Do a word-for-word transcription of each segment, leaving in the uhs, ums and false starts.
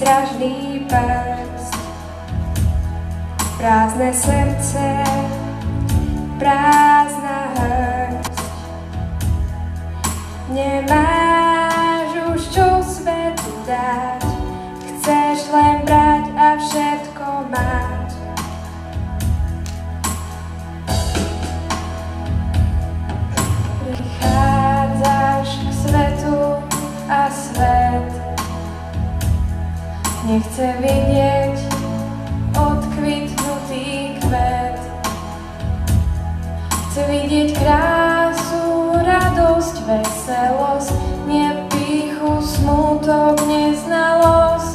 výstražný prst. Prázdne srdce, prázdna hrst. Nemáš už čo svetu dať, chceš len brať a všetko mať. Prichádzaš k svetu a svet nechce vidieť odkvitnutý kvet. Chce vidieť krásu, radosť, veselosť, nie pýchu, smútok, neznalosť.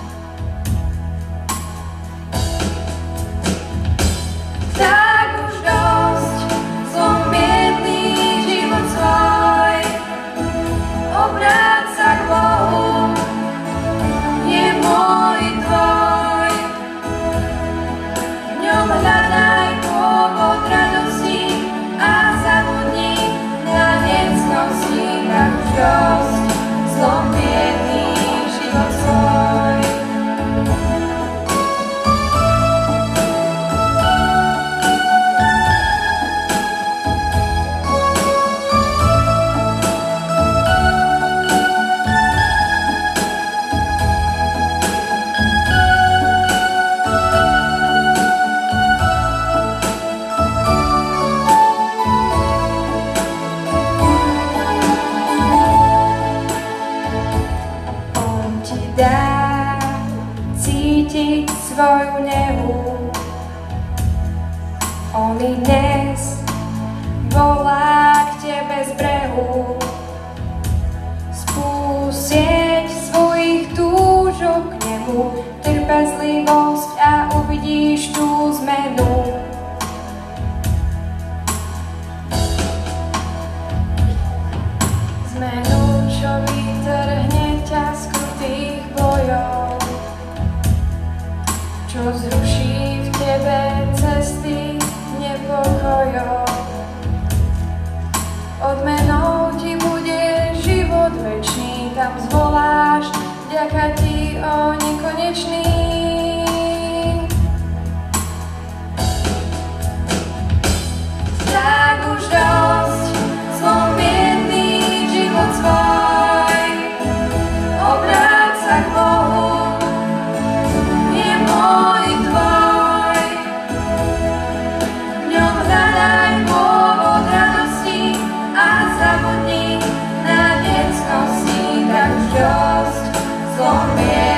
Tak už dosť, som biedný život svoj, obráť sa k Bohu, je môj tvoj. V ňom hľadaj pôvod radosti a zabudni na necnosti. Tak už dosť, som biedný život svoj. Dá cítiť svoju nehu. On i dnes volá k tebe z brehu. Spúsieť svojich túžob k nemu, trpezlivosť a uvidíš tú zmenu. Zmenu, čo vytrhne ťa z krutých bojov, čo zruší v tebe cesty nepokojov. Odmenou ti bude život večný, tam zvoláš vďaka ti o nekonečný. Tak už dosť, som biedný život svoj, obráť sa k Bohu, je môj tvoj. V ňom hľadaj pôvod radosti a zabudni na necnosti. Tak už dosť, som biedný